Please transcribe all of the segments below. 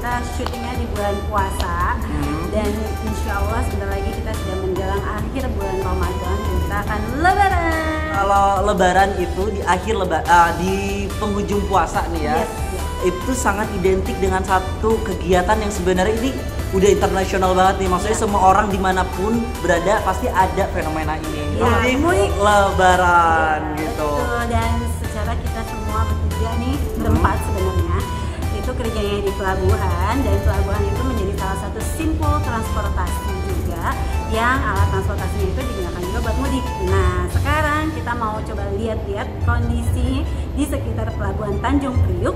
kita syutingnya di bulan puasa dan insya Allah sebentar lagi kita sudah menjelang akhir bulan Ramadan dan kita akan lebaran. Kalau lebaran itu di akhir di penghujung puasa nih ya, itu sangat identik dengan satu kegiatan yang sebenarnya ini udah internasional banget nih, maksudnya semua orang dimanapun berada pasti ada fenomena ini. Jadi lebaran gitu. Betul, dan secara kita semua bertiga nih berempat sebenarnya itu kerjanya di pelabuhan, dan pelabuhan itu menjadi salah satu simpul transportasi juga yang alat transportasinya itu digunakan juga buat mudik. Nah sekarang kita mau coba lihat-lihat kondisi di sekitar pelabuhan Tanjung Priuk.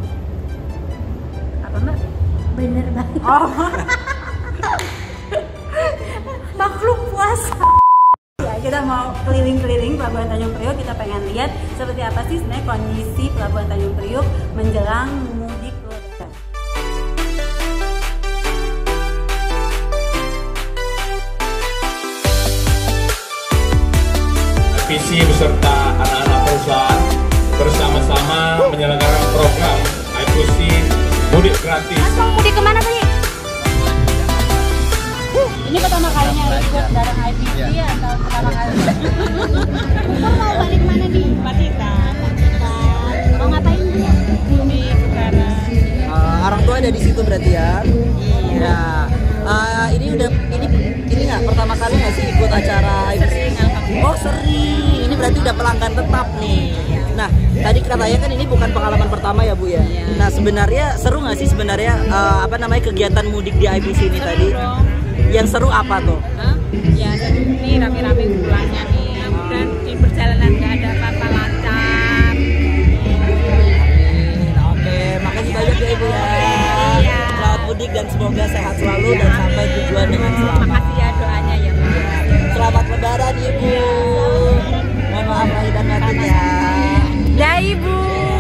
Apa Mbak? Bener banget. Oh. Makhluk puasa. Ya, kita mau keliling-keliling pelabuhan Tanjung Priuk, kita pengen lihat seperti apa sih sebenarnya kondisi pelabuhan Tanjung Priuk menjelang mudik lebaran. Visi beserta anak-anak perusahaan bersama-sama menyelenggarakan program IPC mudik gratis. Mas mau mudik kemana tadi? Ini pertama kalinya ikut bareng IPC atau pertama kali? Mau balik mana nih? Pacitan. Mau ngapain dia? Mudik lebaran. Orang tua ada di situ berarti ya? Iya. Ini nggak pertama kali nggak sih ikut acara IPC? Oh sering. Ini berarti udah pelanggan tetap nih. Nah, tadi katanya kan ini bukan pengalaman pertama ya Bu ya. Nah, sebenarnya seru nggak sih sebenarnya kegiatan mudik di IPC ini tadi? Yang seru apa tuh? Ya seru nih, rame-rame pulangnya nih. Dan di perjalanan nggak ada apa-apa, lancar. Oke, makasih banyak ya Ibu ya. Iya. Selamat mudik dan semoga sehat selalu dan sampai tujuan dengan selamat. Makasih ya doanya ya Bu. Selamat Lebaran Ibu. Mohon maaf lahir dan batin ya. Ya Ibu.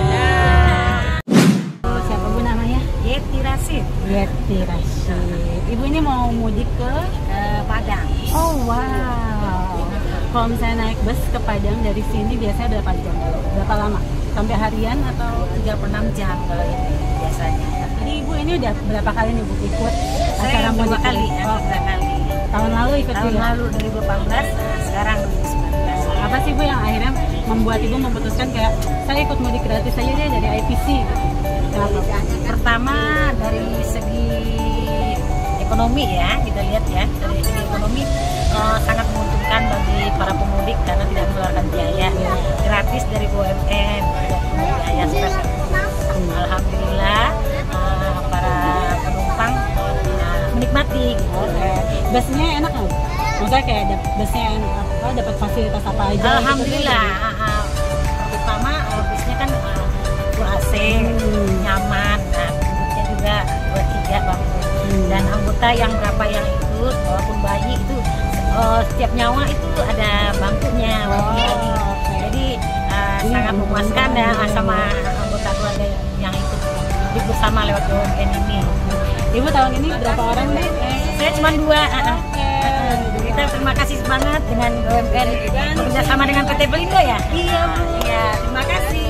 Siapa Bu namanya? Yeti Rashid. Yeti Rashid. Ibu ini mau mudik ke Padang. Oh wow. Kalau misalnya naik bus ke Padang dari sini biasanya berapa jam? Berapa lama? Sampai harian atau 36 jam kalau ini biasanya. jadi Ibu ini udah berapa kali nih Bu ikut Saya acara dua mudik? kali, Oh, dua kali. tahun lalu ikut Tahun juga? lalu 2018, sekarang 2019. Apa sih Bu yang akhirnya membuat Ibu memutuskan kayak saya ikut mudik gratis aja deh dari IPC? Kenapa? Pertama dari segi ekonomi ya, kita lihat ya, dari segi ekonomi sangat menguntungkan bagi para pemudik karena tidak mengeluarkan biaya, gratis dari BUMN, tidak punya biaya spesial. Alhamdulillah para penumpang menikmati gitu. Busnya enak nggak? Maksudnya kayak busnya dapat fasilitas apa aja? Alhamdulillah, terutama busnya kan full AC, nyaman, duduknya juga 2-3 bangku. Dan anggota yang berapa yang ikut, walaupun bayi itu setiap nyawa itu ada bangkunya. Jadi sangat memuaskan ya sama anggota keluarga yang ikut bersama lewat BUMN ini. Ibu tahun ini berapa orang nih? Saya cuma 2. Kita terima kasih banget dengan BUMN bekerjasama dengan PT Pelindo ya. Iya Bu. Iya, terima kasih.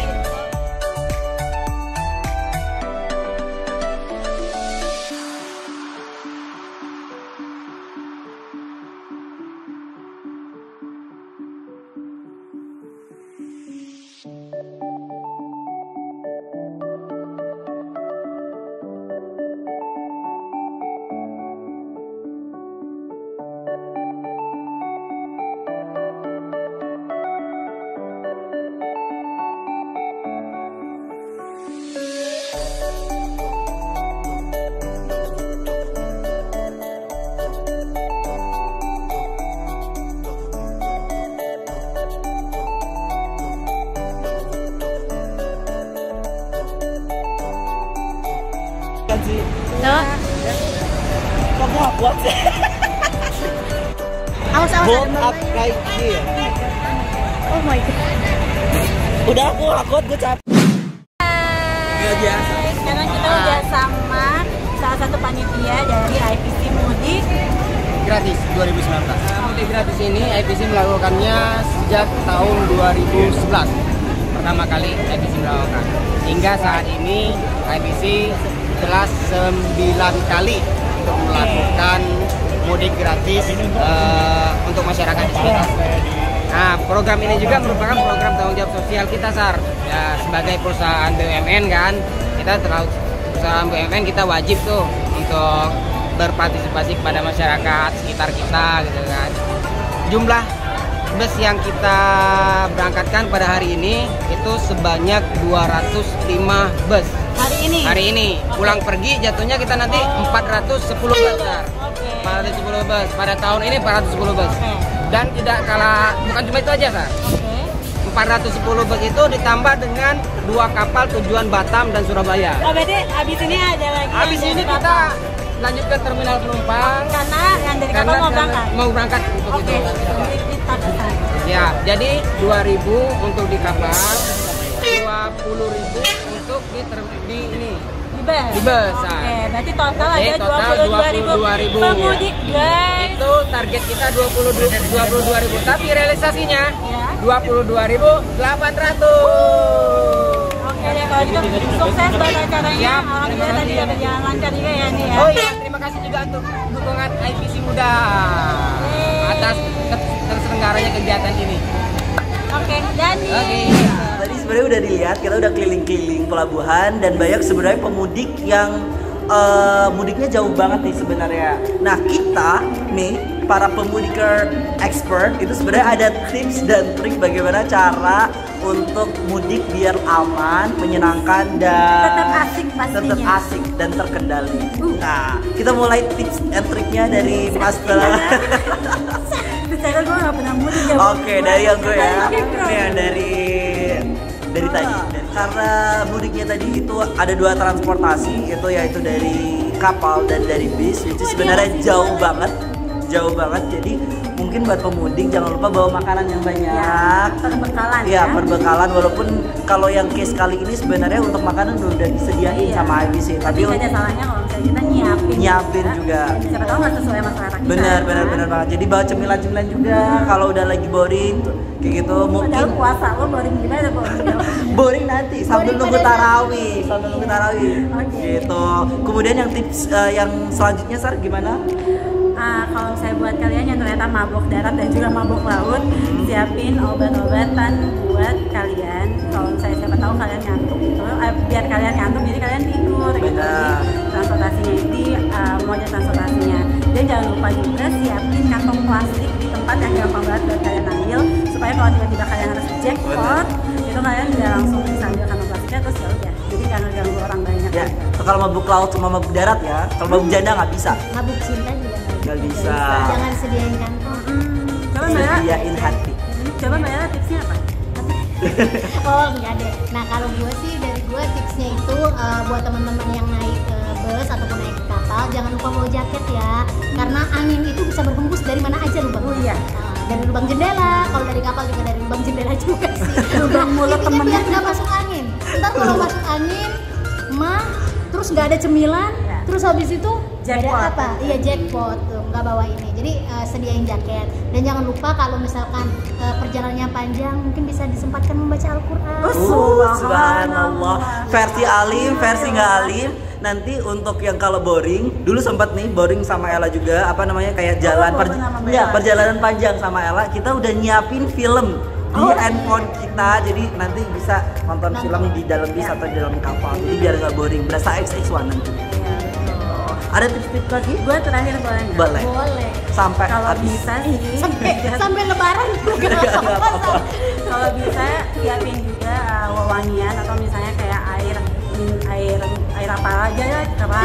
Tuh. Kamu kuat sih. Awas Hold up right here. Oh my god. Udah aku takut, gue capek. Gak biasa. Sekarang kita udah sama salah satu panitia dari IPC Mudik Gratis 2019. Mudik gratis ini IPC melakukannya sejak tahun 2011. Pertama kali IPC melakukan. Hingga saat ini IPC telah 9 kali untuk melakukan mudik gratis untuk masyarakat di sekitar. Nah, program ini juga merupakan program tanggung jawab sosial kita, Sar. Ya, sebagai perusahaan BUMN kan, perusahaan BUMN kita wajib tuh untuk berpartisipasi kepada masyarakat sekitar kita gitu kan. Jumlah bus yang kita berangkatkan pada hari ini itu sebanyak 205 bus. Hari ini pulang pergi jatuhnya kita nanti 410 bus, Sar. 410 bus. Pada tahun ini 410 bus. Dan tidak kalah, bukan cuma itu aja, Sar. 410 bus itu ditambah dengan 2 kapal tujuan Batam dan Surabaya. Oh, berarti abis ini ada lagi. Habis ini kita lanjut ke terminal penumpang. Karena yang dari kapal mau berangkat untuk itu. Ya, jadi 2.000 untuk di kapal, 20.000 untuk di bus. Oke, berarti total ada total 22.000 pemudik, guys. Itu target kita 22.000, tapi realisasinya 22.800. Oke deh, kalau gitu sukses buat acaranya. Alhamdulillah tadi udah berjalan lancar juga ya nih ya. Oh iya, terima kasih juga untuk dukungan IPC Muda atas terselenggaranya kegiatan ini. Oke, Dani. Tadi sebenarnya udah dilihat, kita udah keliling-keliling pelabuhan dan banyak sebenarnya pemudik yang mudiknya jauh banget nih sebenarnya. Nah, kita nih para pemudiker expert itu sebenarnya ada tips dan trik bagaimana cara untuk mudik biar aman, menyenangkan dan tetap asik pastinya. Tetap asik dan terkendali. Nah, kita mulai tips and triknya dari Master. Bicara gue gak pernah mudik ya. Oke, dari yang gue ya. Ini yang dari tadi. Karena mudiknya tadi itu ada 2 transportasi, itu yaitu dari kapal dan dari bis, itu sebenarnya jauh banget. Jadi mungkin buat pemudik jangan lupa bawa makanan yang banyak. Perbekalan perbekalan, walaupun kalau yang case kali ini sebenarnya untuk makanan udah disediain sama IBC, tapi nggak ada salahnya kalau misalnya kita nyiapin juga. Siapa tahu nggak sesuai sama selera kita. Benar banget. Jadi bawa cemilan-cemilan juga kalau udah lagi boring kayak gitu. Mungkin padahal puasa lo boring gimana boring nanti sambil nunggu tarawih. Gitu. Kemudian yang tips yang selanjutnya, Sar, gimana? Kalau saya buat kalian yang ternyata mabok darat dan juga mabok laut, siapin obat-obatan buat kalian. Kalau saya siapa tahu kalian ngantuk gitu, biar kalian ngantuk jadi kalian tidur gitu. Jadi transportasinya ini mode transportasinya. Dan jangan lupa juga siapin kantong plastik di tempat yang gampang banget buat kalian ambil, supaya kalau tiba-tiba kalian harus jackpot, itu kalian bisa langsung bisa ambil kantong plastiknya terus ya udah. Jadi jangan ganggu orang banyak. Ya, kalau mabuk laut sama mabuk darat ya, kalau mabuk janda nggak bisa. Mabuk cinta juga nggak bisa. Jangan sediain kantong. Coba Mbak, sediain hati. Coba Mbak Ella tipsnya apa? Oh enggak deh. Nah kalau gue sih dari gue tipsnya itu buat teman-teman yang naik bus ataupun naik kapal jangan lupa bawa jaket ya. Karena angin itu bisa berhembus dari mana aja lubang. Oh iya. Dari lubang jendela, kalau dari kapal juga dari lubang jendela juga sih. Lubang mulut temen. Biar nggak masuk angin. Ntar kalau masuk angin, terus nggak ada cemilan, terus habis itu jackpot. Ada apa? Iya jackpot tuh nggak bawa ini. Jadi sediain jaket dan jangan lupa kalau misalkan perjalanannya panjang mungkin bisa disempatkan membaca Al-Quran. Subhanallah. Versi alim, versi nggak alim. Nanti untuk yang kalau boring, dulu sempat nih boring sama Ella juga, apa namanya kayak jalan perjalanan panjang sama Ella, kita udah nyiapin film di handphone kita, jadi nanti bisa nonton film di dalam bis atau di dalam kapal, jadi biar nggak boring, berasa XX1 nanti. Ada tips-tips lagi? Gue terakhir boleh nggak? Boleh. Sampai kalau habis. bisa sih sampai lebaran juga nggak apa-apa. Kalau bisa siapin juga wewangian atau misalnya kayak air apa aja ya, apa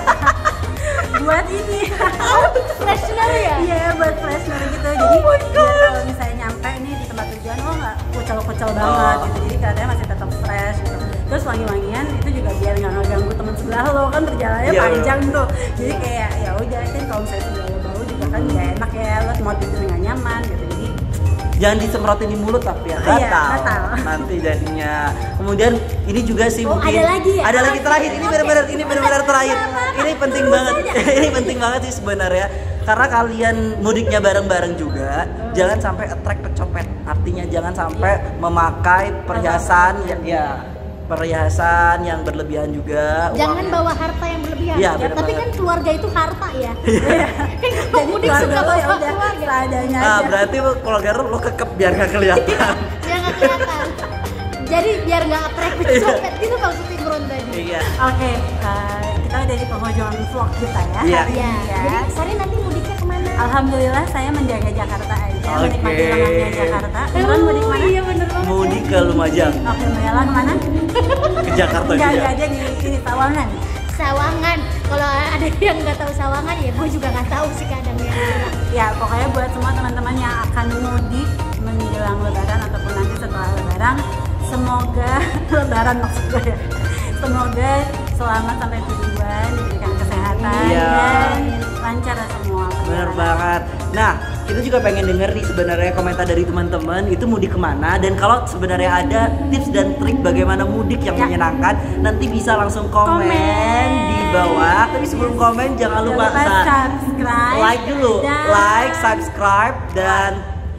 buat ini freshener ya? Iya, buat freshener gitu. Jadi biar kalau misalnya nyampe nih di tempat tujuan nggak kucel banget gitu, jadi katanya masih tetap fresh gitu. Terus wangi-wangian itu juga biar nggak ngeganggu teman sebelah lo, kan perjalanannya panjang tuh, jadi kayak ya udah kan kalau misalnya sebelah lo bau juga kan nggak enak ya, lo mau tidur nggak nyaman gitu. Jadi jangan disemprotin di mulut tapi ya, gatal nanti jadinya. Kemudian ini juga sih mungkin ada lagi terakhir, ini benar-benar terakhir. Ini penting banget. Ini penting banget sih sebenarnya. Karena kalian mudiknya bareng-bareng juga, jangan sampai attract pecopet. Artinya jangan sampai memakai perhiasan perhiasan yang berlebihan juga. Jangan uangnya. bawa harta yang berlebihan. Iya, Ya, bener tapi banget. kan keluarga itu harta ya. Kan kalau Jadi mudik keluarga suka lo bawa ya udah keluarga. seadanya Ah, aja. berarti keluarga lo kekep biar nggak kelihatan. Ya nggak kelihatan. Jadi biar nggak aprek copet gitu maksud Imron tadi. Iya. Oke, kita udah di penghujung vlog kita ya. Iya. hari Ya, ini ya. jadi Sari nanti mudiknya kemana? Alhamdulillah saya menjaga Jakarta aja, Oke. menikmati lengannya Jakarta. Imron mudik mana? Iya bener banget. Mudik ke Lumajang, Oke, Mela kemana? ke Jakarta Enggak juga. aja di sini Sawangan. Sawangan. Kalau ada yang nggak tahu Sawangan ya gue juga nggak tahu sih kadangnya. Ya, pokoknya buat semua teman-teman yang akan mudik menjelang Lebaran ataupun nanti setelah Lebaran, semoga Lebaran maksud gue ya. Semoga selamat sampai tujuan, diberikan kesehatan Iya. dan lancar semua. Bener perjalanan. banget. Nah, kita juga pengen denger nih sebenarnya komentar dari teman-teman itu mudik kemana, dan kalau sebenarnya ada tips dan trik bagaimana mudik yang Ya. menyenangkan, nanti bisa langsung komen Komen. di bawah. Tapi sebelum komen jangan lupa subscribe like dulu, dan like, subscribe, dan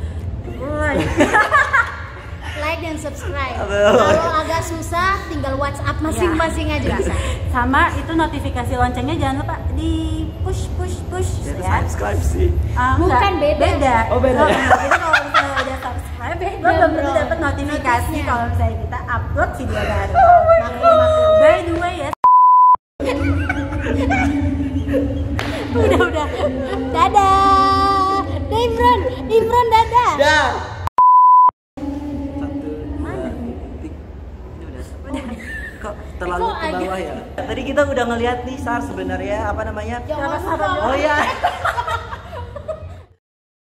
Like dan subscribe. Aduh. Kalau agak susah tinggal WhatsApp masing-masing aja bisa. sama itu notifikasi loncengnya jangan lupa di push Jadi ya. subscribe sih. Bukan, beda. Oh, beda ya? Jadi kalau misalnya udah subscribe, lo belum tentu dapat notifikasi Notifnya. kalau misalnya kita upload video baru. Maklum. By the way ya, Udah. Dadah. Imron dadah. Dah. Kok terlalu Kok ke agak- bawah ya? Tadi kita udah ngeliat nih Sar sebenarnya apa namanya? Jangan Apa-apa. lupa. Oh ya.